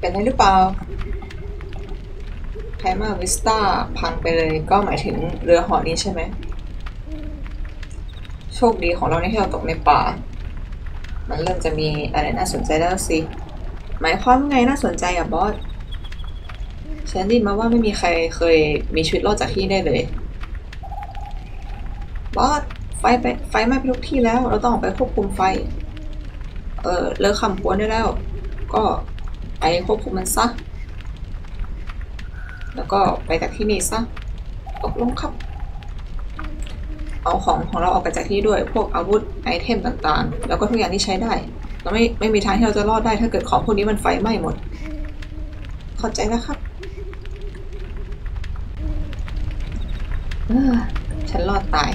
เป็นได้หรือเปล่าไคมาวิสตาพังไปเลยก็หมายถึงเรือหอนี้ใช่ไหมโชคดีของเราที่เราตกในป่ามันเริ่มจะมีอะไรน่าสนใจแล้วสิหมายความไงน่าสนใจอะบอสฉันได้ยินมาว่าไม่มีใครเคยมีชีวิตรอดจากที่ได้เลยบอสไฟไหม้ไปทุกที่แล้วเราต้องออกไปควบคุมไฟเลิกคำพวนได้แล้วก็ไปควบคุมมันซะแล้วก็ไปจากที่นี่ซะตกลงครับเอาของเราออกไปจากที่ด้วยพวกอาวุธไอเทมต่างๆแล้วก็ทุกอย่างที่ใช้ได้เราไม่มีทางที่เราจะรอดได้ถ้าเกิดของพวกนี้มันไฟไหม้หมดเข้าใจแล้วครับฉันรอดตาย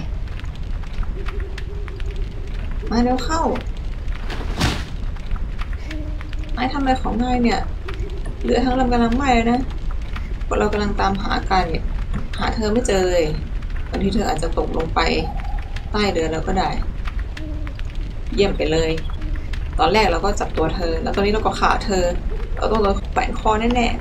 มาเร็วเข้านายทำอะไรของนายเนี่ยเรือทั้งลำกำลังไหม้เลยนะพวกเรากำลังตามหากันเนี่ยหาเธอไม่เจอเลยบางทีเธออาจจะตกลงไปใต้เรือแล้วก็ได้เยี่ยมไปเลยตอนแรกเราก็จับตัวเธอแล้วตอนนี้เราก็ขาเธอเราต้องโดนแขวนคอแน่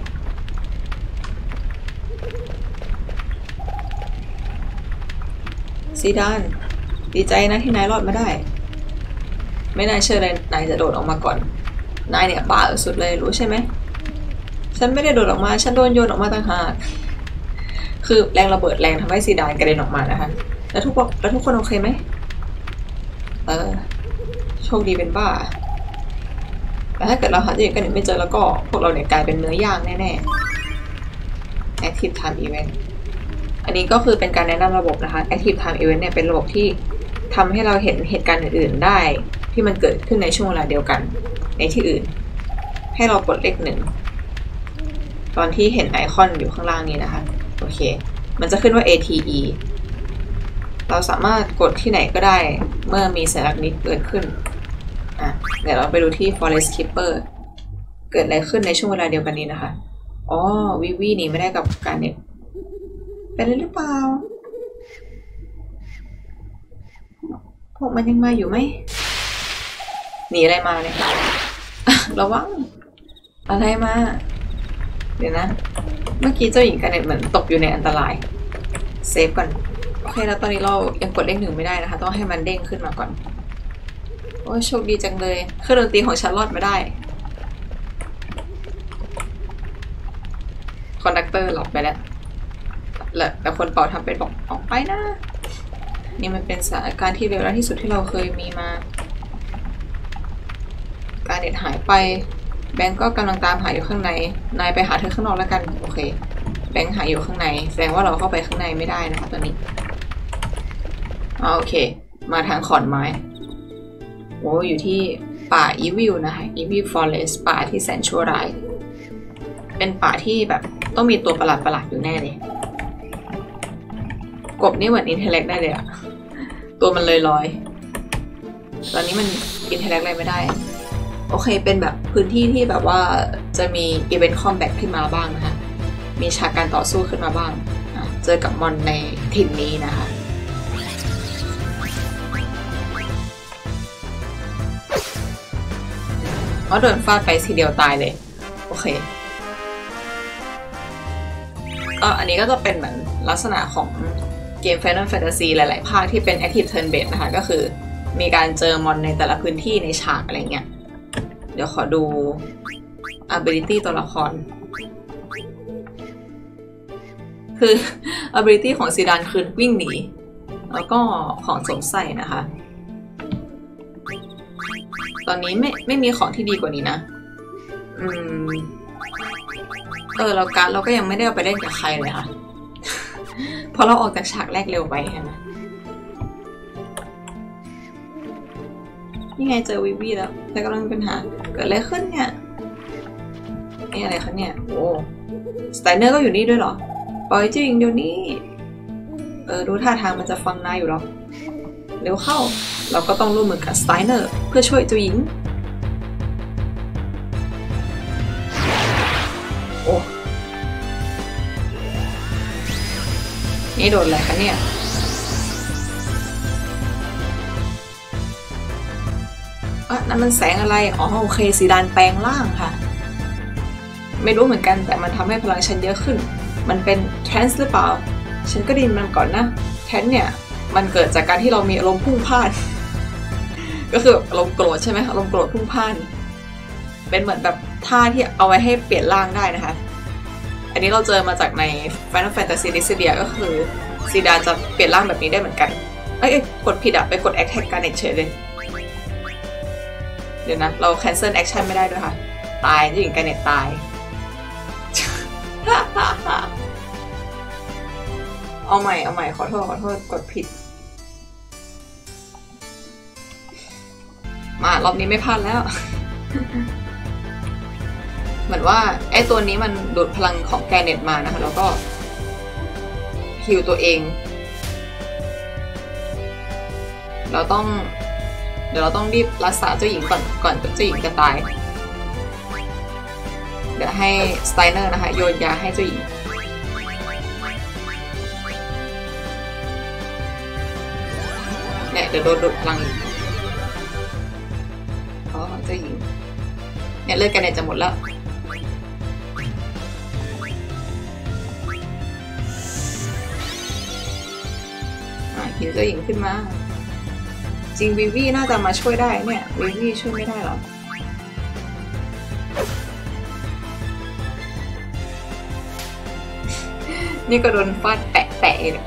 ๆซีดานดีใจนะที่นายรอดมาได้ไม่น่าเชื่อเลยนายจะโดดออกมาก่อนนายเนี่ยบ้าสุดเลยรู้ใช่ไหมฉันไม่ได้โดดออกมาฉันโดนโยนออกมาต่างหากคือแรงระเบิดแรงทำให้ซีดานกระเด็นออกมานะคะแล้วทุกคนโอเคไหมโชคดีเป็นบ้าแต่ถ้าเกิดเราหาตัวเองกันไม่เจอแล้วก็พวกเราเนี่ยกลายเป็นเนื้อย่างแน่ๆ Active Time Event อันนี้ก็คือเป็นการแนะนำระบบนะคะ Active Time Event เนี่ยเป็นระบบที่ทำให้เราเห็นเหตุการณ์อื่นๆได้ที่มันเกิดขึ้นในช่วงเวลาเดียวกันในที่อื่นให้เรากดเลขหนึ่งตอนที่เห็นไอคอนอยู่ข้างล่างนี้นะคะโอเคมันจะขึ้นว่า ATE เราสามารถกดที่ไหนก็ได้เมื่อมีสัญลักษณ์นี้เกิดขึ้นเดี๋ยวเราไปดูที่ Forest Keeper เกิดอะไรขึ้นในช่วงเวลาเดียวกันนี้นะคะอ๋อวิหนีไม่ได้กับการเนี่ยเป็นอะไรหรือเปล่าพวกมันยังมาอยู่ไหมหนีอะไรมาเนี่ยระวังอะไรมาเดี๋ยวนะเมื่อกี้เจ้าหญิงกันเน็ตเหมือนตกอยู่ในอันตรายเซฟก่อนโอเคแล้วตอนนี้เรายังกดเลขหนึ่งไม่ได้นะคะต้องให้มันเด้งขึ้นมาก่อนโอ้โชคดีจังเลยเครื่องดนตรีของฉันรอดมาได้คอนดักเตอร์หลับไปแล้วแต่คนเป่าทำเป็นบอกออกไปนะนี่มันเป็นสถานการณ์ที่เลวร้ายที่สุดที่เราเคยมีมาการเน็ตหายไปแบงก์ก็กำลังตามหาอยู่ข้างในนายไปหาเธอข้างนอกแล้วกันโอเคแบงก์หาอยู่ข้างในแสดงว่าเราเข้าไปข้างในไม่ได้นะคะตอนนี้โอเคมาทางขอนไม้โอ้อยู่ที่ป่าอีวิลนะคะอีวิลฟอเรสต์ป่าที่แสนชั่วร้ายเป็นป่าที่แบบต้องมีตัวประหลาดอยู่แน่เลยกบนี่เหมือนอินเทลเล็กได้เลยอะตัวมันลอยตอนนี้มันอินเทลเล็กอะไรไม่ได้โอเคเป็นแบบพื้นที่ที่แบบว่าจะมีอีเวนต์คอมแบทขึ้นมาบ้างนะคะมีฉากการต่อสู้ขึ้นมาบ้างเจอกับมอนในทีมนี้นะคะก็โดนฟาดไปทีเดียวตายเลยโอเคก็อันนี้ก็จะเป็นเหมือนลักษณะของเกม Final Fantasy หลายๆภาคที่เป็น Active Turn Based นะคะก็คือมีการเจอมอนในแต่ละพื้นที่ในฉากอะไรเงี้ยเดี๋ยวขอดู ability ตัวละครคือ ability ของซีดานคือวิ่งหนีแล้วก็ของสวมใส่นะคะตอนนี้ไม่มีของที่ดีกว่านี้นะแล้วการเราก็ยังไม่ได้เอาไปเล่นกับใครเลยค่ะ เพราะเราออกจากฉากแรกเร็วไปใช่ไหมนี่ไงเจอวิแล้วแต่กำลังเป็นปัญหาเกิดอะไรขึ้นเนี่ยนี่อะไรคะเนี่ยโอ้สไตเนอร์ก็อยู่นี่ด้วยเหรอปล่อยจริงเดี๋ยวนี้ดูท่าทางมันจะฟังนายอยู่หรอกเร็วเข้าเราก็ต้องร่วมมือกับสไตเนอร์เพื่อช่วยเจ้าหญิงโอ้นี่โดนอะไรคะเนี่ยนั่นมันแสงอะไรอ๋อโอเคซีดานแปลงร่างค่ะไม่รู้เหมือนกันแต่มันทำให้พลังฉันเยอะขึ้นมันเป็นทรานส์หรือเปล่าฉันก็ได้ยินมันก่อนนะแทนเนี่ยมันเกิดจากการที่เรามีอารมณ์พุ่งพ่านก็คืออารมณ์โกรธใช่ไหมอารมณ์โกรธพุ่งพ่านเป็นเหมือนแบบท่าที่เอาไว้ให้เปลี่ยนร่างได้นะคะอันนี้เราเจอมาจากใน Final Fantasy Dissidia ก็คือซีดาจะเปลี่ยนร่างแบบนี้ได้เหมือนกันกดผิดไปกด Attack กันเฉยเลยเดี๋ยวนะเรา cancel action ไม่ได้ด้วยค่ะตายที่หญิงกันเน็ตตาย เอาใหม่ขอโทษกดผิดมารอบนี้ไม่พลาดแล้ว เหมือนว่าไอ้ตัวนี้มันดูดพลังของแกเน็ตมานะคะแล้วก็ฮิวตัวเองเดี๋ยวเราต้องรีบรักษาเจ้าหญิงก่อนเจ้าหญิงจะตายเดี๋ยวให้สไตเนอร์นะคะโยนยาให้เจ้าหญิงเนี่ยเดี๋ยวโดนดูดพลังอีกเจ้าหญิงเนี่ยเลือดแกเน็ตจะหมดแล้วฮิวเจ้าหญิงขึ้นมาจริงวิวีน่าจะมาช่วยได้เนี่ยวิวีช่วยไม่ได้หรอนี่ก็โดนฟาดแปะเลย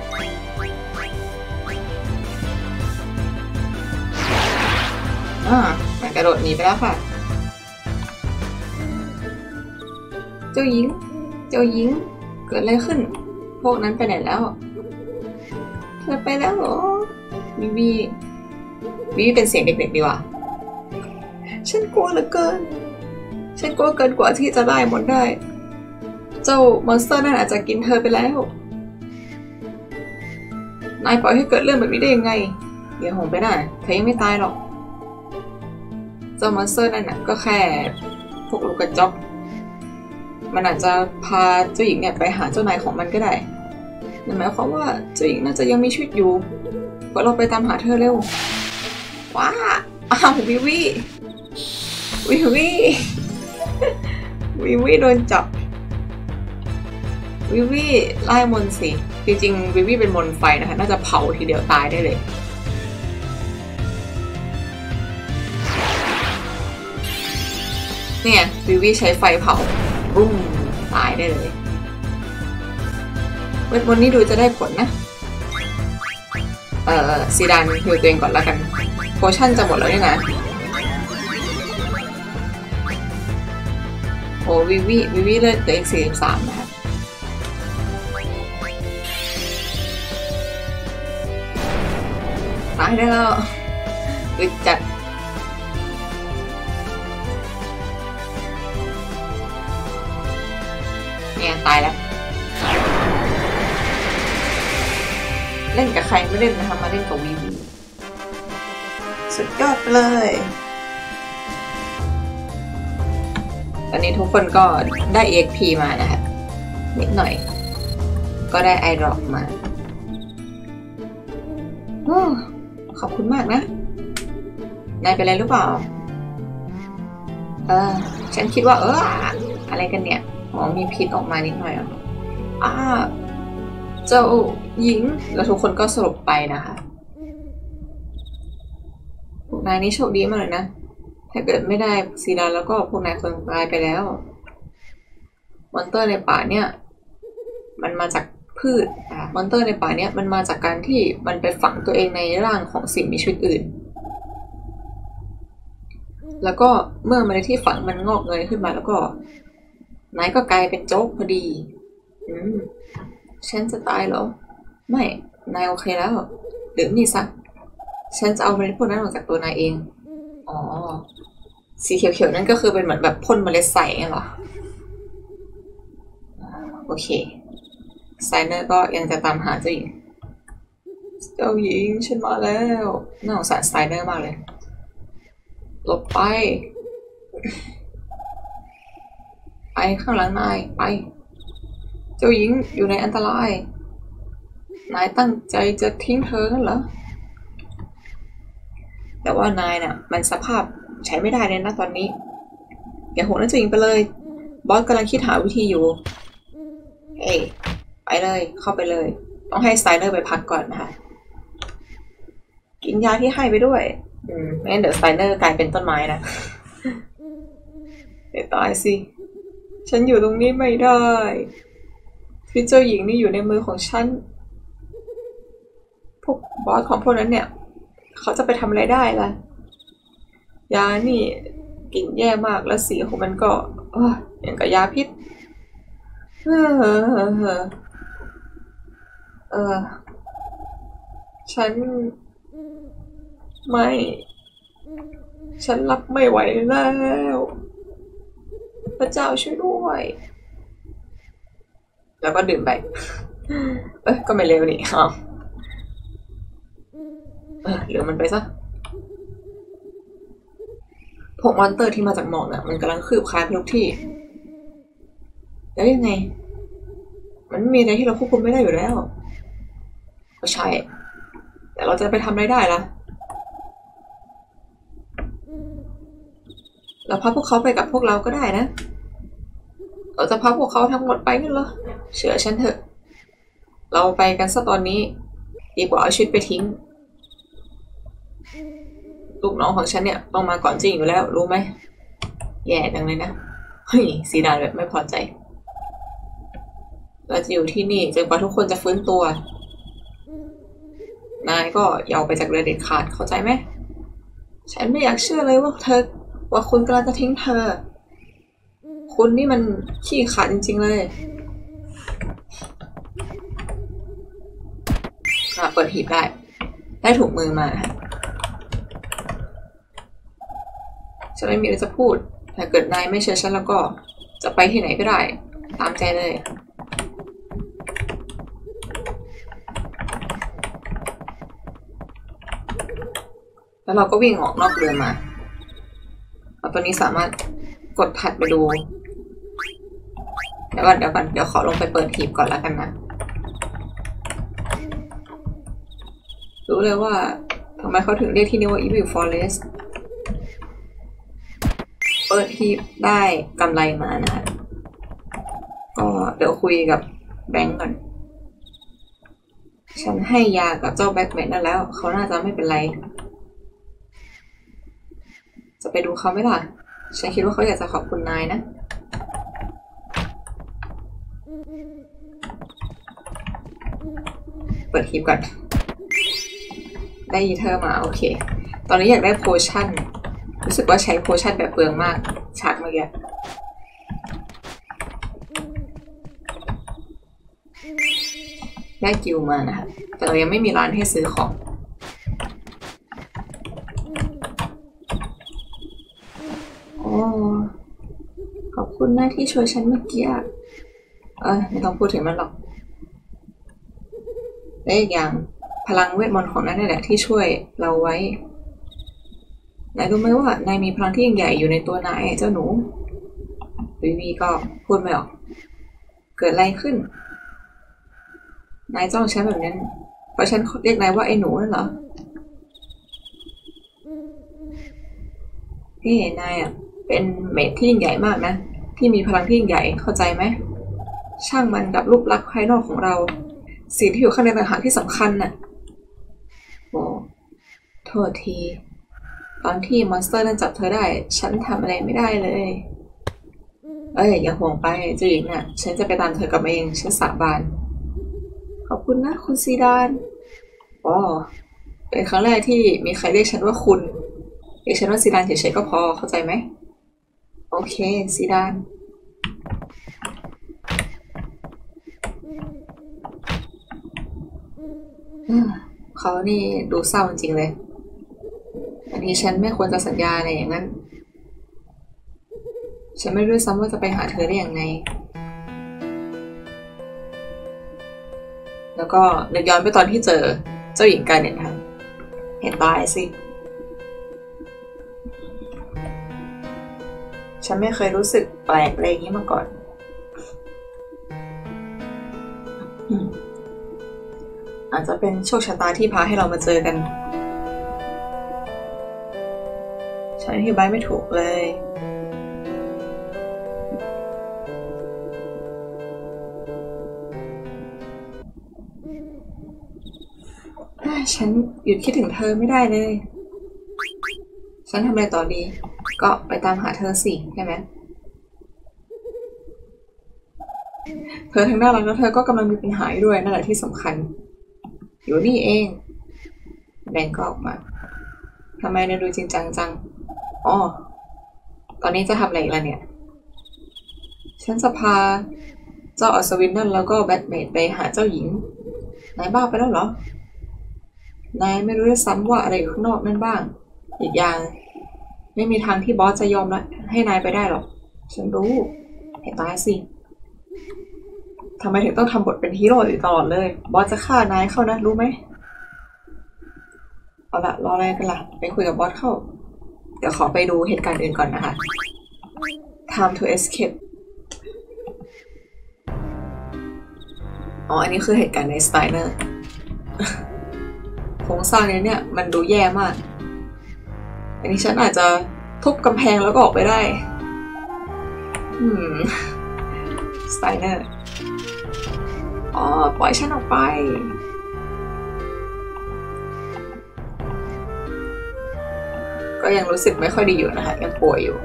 มันกระโดดหนีไปแล้วค่ะเจ้าหญิงเกิดอะไรขึ้นพวกนั้นไปไหนแล้วเธอไปแล้วเหรอวิวีเป็นเสียงเด็กๆดีว่ะฉันกลัวเหลือเกินฉันกลัวเกินกว่าที่จะไล่หมดได้เจ้ามอนสเตอร์นั่นอาจจะกินเธอไปแล้วนายปล่อยให้เกิดเรื่องแบบนี้ได้ยังไงอย่าห่วงไปนะเธอยังไม่ตายหรอกเจ้ามอนสเตอร์นั่นน่ะก็แค่พวกลูกกระจอกมันอาจจะพาเจ้าหญิงเนี่ยไปหาเจ้านายของมันก็ได้นั่นหมายความว่าเจ้าหญิงน่าจะยังมีชีวิตอยู่เพราะเราไปตามหาเธอเร็วว้าวิวีโดนจับวิวีไล่มนสิจริงๆวิวีเป็นมนไฟนะคะน่าจะเผาทีเดียวตายได้เลยเนี่ยวิวีใช้ไฟเผาบุ้มตายได้เลยเวทมนต์นี้ดูจะได้ผลนะซีดานฮิวตัวเองก่อนแล้วกันโพชั่นจะหมดแล้วนี่นะโอ้วิวีเลือดตัวเอง43นะคะตายได้แล้วอึดจัดเนี่ยตายแล้วเล่นกับใครไม่เล่นนะคะมาเล่นกับวิวีสุดยอดเลยตอนนี้ทุกคนก็ได้ EXP มานะคะนิดหน่อยก็ได้ iDrop มาขอบคุณมากนะนายเป็นอะไรหรือเปล่าฉันคิดว่าอะไรกันเนี่ยมีพิษออกมานิดหน่อยเจ้าหญิงแล้วทุกคนก็สลบไปนะคะพวกนายนี่โชคดีมากเลยนะถ้าเกิดไม่ได้ซีดาแล้วก็พวกนายคงตายไปแล้วมอนเตอร์ในป่าเนี่ยมันมาจากพืชมอนเตอร์ในป่าเนี่ยมันมาจากการที่มันไปฝังตัวเองในร่างของสิ่งมีชีวิตอื่นแล้วก็เมื่อมันในที่ฝังมันงอกเงยขึ้นมาแล้วก็นายก็กลายเป็นโจ๊กพอดีฉันจะตายเหรอไม่นายโอเคแล้วดื่มนี่ซะฉันจะเอาเมล็ดพวกนั้นออกจากตัวนายเองสีเขียวๆนั่นก็คือเป็นเหมือนแบบพ่นเมล็ดใส่เหรอโอเคไซเนอร์ก็ยังจะตามหาเจ้าหญิงฉันมาแล้วน่าสงสารไซเนอร์มากเลยหลบไปข้างหลังนายไปเจ้าหญิงอยู่ในอันตรายนายตั้งใจจะทิ้งเธอนั่นเหรอแต่ว่านายน่ะมันสภาพใช้ไม่ได้เลยนะตอนนี้อย่าห่วงนะเจ้าหญิงไปเลยบอสกำลังคิดหาวิธีอยู่เอ้ยไปเลยเข้าไปเลยต้องให้สไตเนอร์ไปพักก่อนนะคะกินยาที่ให้ไปด้วยไม่งั้นเดี๋ยวสไตเนอร์กลายเป็นต้นไม้นะเดี๋ยวตายสิฉันอยู่ตรงนี้ไม่ได้ที่เจ้าหญิงนี่อยู่ในมือของฉันพวกบอสของพวกนั้นเนี่ยเขาจะไปทำอะไรได้ล่ะยานี่กลิ่นแย่มากแล้วสีของมันก็อย่างกับยาพิษฉันไม่ฉันรับไม่ไหวแล้วพระเจ้าช่วยด้วยแล้วก็ดื่มไปก็ไม่เร็วนี่เหลือมันไปซะพวกมอนเตอร์ที่มาจากหมอกน่ะมันกำลังคืบคลานทุกที่แล้วยังไงมันมีอะไรที่เราควบคุมไม่ได้อยู่แล้วก็ใช่แต่เราจะไปทำอะไรได้ล่ะเราพาพวกเขาไปกับพวกเราก็ได้นะเราจะพาพวกเขาทั้งหมดไปงั้นเหรอเชื่อฉันเถอะเราไปกันซะตอนนี้ดีกว่าเอาชีวิตไปทิ้งลูกน้องของฉันเนี่ยต้องมาก่อนจริงอยู่แล้วรู้ไหมแย่จังเลยนะเฮ้ยซีดานแบบไม่พอใจเราจะอยู่ที่นี่จนกว่าทุกคนจะฟื้นตัวนายก็อย่าออกไปจากเรือเด็ดขาดเข้าใจไหมฉันไม่อยากเชื่อเลยว่าคุณกำลังจะทิ้งเธอคุณนี่มันขี้ขลาดจริงๆเลยเปิดหีบได้ถุงมือมาฉันไม่มีอะไรจะพูดถ้าเกิดนายไม่เชื่อฉันแล้วก็จะไปที่ไหนก็ได้ตามใจเลยแล้วเราก็วิ่งออกนอกเรือมาตอนนี้สามารถกดถัดไปดูเดี๋ยวก่อนเดี๋ยวขอลงไปเปิดหีบก่อนแล้วกันนะรู้เลยว่าทำไมเขาถึงเรียกที่นี่ว่า Evil Forest เปิดหีบได้กำไรมานะคะก็เดี๋ยวคุยกับแบงก์ก่อนฉันให้ยากับเจ้าแบ็คแมนนั่นแล้วเขาน่าจะไม่เป็นไรจะไปดูเขาไหมล่ะฉันคิดว่าเขาอยากจะขอบคุณนายนะเปิดคลิปก่อนได้ยีเธอมาโอเคตอนนี้อยากได้โพชั่นรู้สึกว่าใช้โพชั่นแบบเปลืองมากฉากเมื่อกี้ได้กิวมานะคะแต่เรายังไม่มีร้านให้ซื้อของขอบคุณนะที่ช่วยฉันเมื่อกี้ไม่ต้องพูดถึงมันหรอกและอีกอย่างพลังเวทมนต์ของนั่นนี่แหละที่ช่วยเราไว้นายรู้ไหมว่านายมีพลังที่ยิ่งใหญ่อยู่ในตัวนายเจ้าหนูวีก็พูดไม่ออกเกิดอะไรขึ้นนายจ้องฉันแบบนั้นเพราะฉันเรียกนายว่าไอ้หนูนั่นเหรอนี่นายเป็นเมจที่ยิ่งใหญ่มากนะที่มีพลังที่ยิ่งใหญ่เข้าใจไหมช่างมันกับรูปลักษณ์ภายนอกของเราสิ่งที่อยู่ข้างในต่างหากที่สำคัญน่ะโอ้โทษทีตอนที่มอนสเตอร์นั่นจับเธอได้ฉันทำอะไรไม่ได้เลยอย่าห่วงไปเจ้าหญิงน่ะฉันจะไปตามเธอกลับมาเองฉันสาบานขอบคุณนะคุณซีดานเป็นครั้งแรกที่มีใครเรียกฉันว่าคุณเรียกฉันว่าซีดานเฉยๆก็พอเข้าใจไหมโอเคซีดานเขานี่ดูเศร้าจริงๆเลยอันนี้ฉันไม่ควรจะสัญญาอะไรอย่างนั้นฉันไม่รู้ซ้ำว่าจะไปหาเธอได้อย่างไงแล้วก็นึกย้อนไปตอนที่เจอเจ้าหญิงการเน็ตค่ะเห็นตายสิฉันไม่เคยรู้สึกแปลกอะไรอย่างนี้มาก่อนอาจจะเป็นโชคชะตาที่พาให้เรามาเจอกันฉันอธิบายไม่ถูกเลยฉันหยุดคิดถึงเธอไม่ได้เลยฉันทำอะไรต่อดีก็ไปตามหาเธอสิใช่ไหมเธอทั้งน่ารักแล้วเธอก็กำลังมีปัญหาด้วยนั่นแหละที่สำคัญอยู่นี่เองแบงก์ก็ออกมาทำไมเนี่ยดูจริงจังจังอ๋อตอนนี้จะทำอะไรอีกล่ะเนี่ยฉันจะพาเจ้าอัศวินนั่นแล้วก็แบทเมดไปหาเจ้าหญิงนายบ้าไปแล้วเหรอนายไม่รู้ด้วยซ้ำว่าอะไรอยู่ข้างนอกนั่นบ้างอีกอย่างไม่มีทางที่บอสจะยอมให้นายไปได้หรอกฉันรู้ให้ตายสิทำไมถึงต้องทำบทเป็นฮีโร่อยู่ตลอดเลยบอสจะฆ่านายเข้านะรู้ไหมเอาละรออะไรกันล่ะไปคุยกับบอสเข้าเดี๋ยวขอไปดูเหตุการณ์อื่นก่อนนะคะ Time to escape อ๋ออันนี้คือเหตุการณ์ในสไตเนอร์โครงสร้างนี้เนี่ยมันดูแย่มากอันนี้ฉันอาจจะทุบกำแพงแล้วก็ออกไปได้สไตเนอร์อ๋อปล่อยฉันออกไปก็ยังรู้สึกไม่ค่อยดีอยู่นะคะยังป่วยอยู่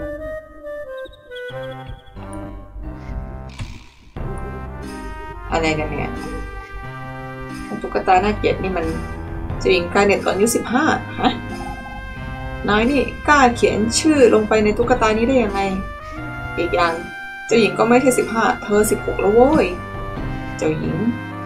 อะไรกันเนี่ยตุ๊กตาหน้าเกลียดนี่มันจริงการเน็ตตอนอายุ15ฮะนายนี่กล้าเขียนชื่อลงไปในตุ๊กตานี้ได้ยังไงอีกอย่างเจ้าหญิงก็ไม่ใช่15เธอ16แล้วโว้ยเจ้าหญิง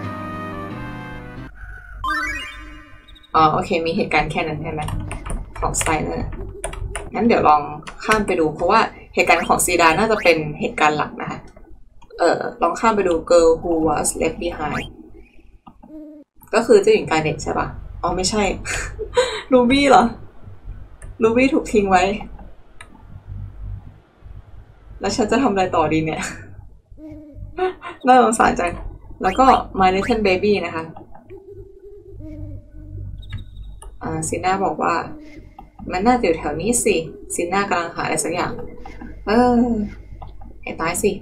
อ๋อโอเคมีเหตุการณ์แค่นั้นใช่ไหมของสไตเนอร์งั้นเดี๋ยวลองข้ามไปดูเพราะว่าเหตุการณ์ของซีดาน่าจะเป็นเหตุการณ์หลักนะคะลองข้ามไปดู Girl Who Was Left Behind ก็คือเจ้าหญิงกาเน็ตใช่ปะอ๋อไม่ใช่ รูบี้เหรอรูบี้ถูกทิ้งไว้แล้วฉันจะทำอะไรต่อดีเนี่ย น่าสงสารจังแล้วก็ My Little Baby นะคะซิน่าบอกว่ามันน่าจะอยู่แถวนี้สิซิน่ากำลังหาอะไรสักอย่างให้ตายสิ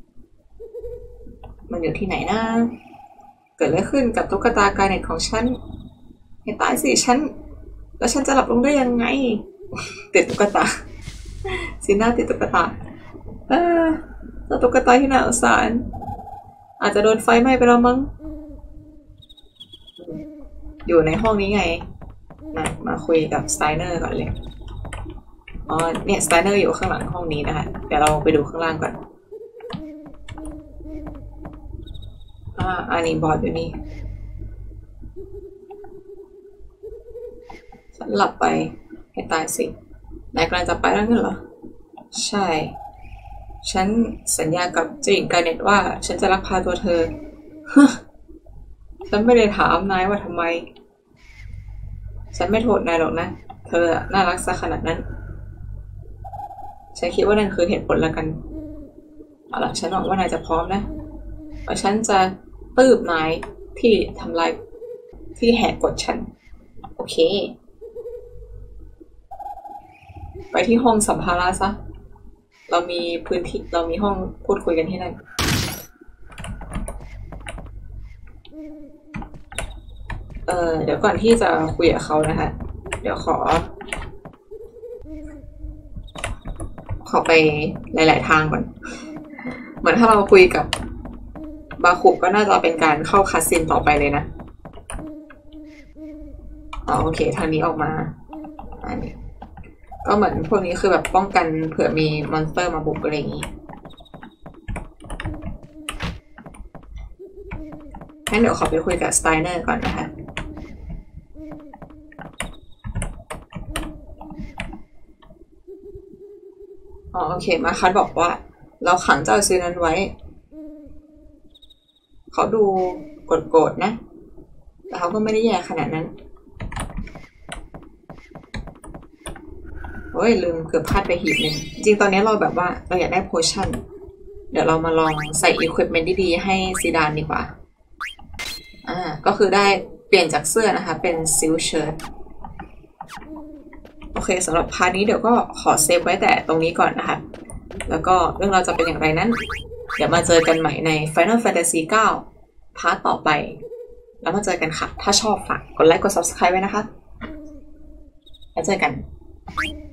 มันอยู่ที่ไหนนะเกิดอะไรขึ้นกับตุ๊กตากาเน็ตของฉันให้ตายสิแล้วฉันจะหลับลงได้ยังไงติดตุ๊กตาซิน่าติดตุ๊กตาแล้วตุ๊กตาที่น่าสงสารอาจจะโดนไฟไหม้ไปแล้วมั้งอยู่ในห้องนี้ไงมาคุยกับสไตเนอร์ก่อนเลยอ๋อเนี่ยสไตเนอร์อยู่ข้างหลังห้องนี้นะคะเดี๋ยวเราไปดูข้างล่างก่อนอันนี้บอร์ดอยู่นี่ฉันหลับไปให้ตายสินายกำลังจะไปแล้วงั้นเหรอใช่ฉันสัญญากับเจ้าหญิงกาเน็ตว่าฉันจะลักพาตัวเธอ ฉันไม่ได้ถามนายว่าทำไมฉันไม่โทษนายหรอกนะเธอน่ารักซะขนาดนั้นฉันคิดว่านั่นคือเหตุผลละกันเอาล่ะฉันหวังว่านายจะพร้อมนะเพราะฉันจะตืบนายที่ทำลายที่แหกกฎฉันโอเคไปที่ห้องสัมภาระซะเรามีพื้นที่เรามีห้องพูดคุยกันที่นั่นเดี๋ยวก่อนที่จะคุยกับเขานะคะเดี๋ยวขอไปหลายๆทางก่อนเหมือนถ้าเราคุยกับบาคุก็น่าจะเป็นการเข้าคัสซินต่อไปเลยนะโอเคทางนี้ออกมาอันนี้ก็เหมือนพวกนี้คือแบบป้องกันเผื่อมีมอนสเตอร์มาบุกอะไรอย่างนี้งั้นเดี๋ยวขอไปคุยกับสไตเนอร์ก่อนนะคะโอเคมาคัดบอกว่าเราขังเจ้าซื้อนั้นไว้เขาดูโกรธนะแต่เขาก็ไม่ได้แย่ขนาดนั้นโอ้ยลืมเกือบพลาดไปหีบหนึ่งจริงตอนนี้เราแบบว่าเราอยากได้โพชั่นเดี๋ยวเรามาลองใส่อุปกรณ์ดีๆให้ซีดานดีกว่าก็คือได้เปลี่ยนจากเสื้อนะคะเป็นซิลเชิ้ตโอเคสำหรับพาร์ทนี้เดี๋ยวก็ขอเซฟไว้แต่ตรงนี้ก่อนนะคะแล้วก็เรื่องเราจะเป็นอย่างไรนั้นเดี๋ยวมาเจอกันใหม่ใน Final Fantasy 9 พาร์ทต่อไปแล้วมาเจอกันค่ะถ้าชอบฝากกดไลค์กด subscribe ไว้นะคะแล้วเจอกัน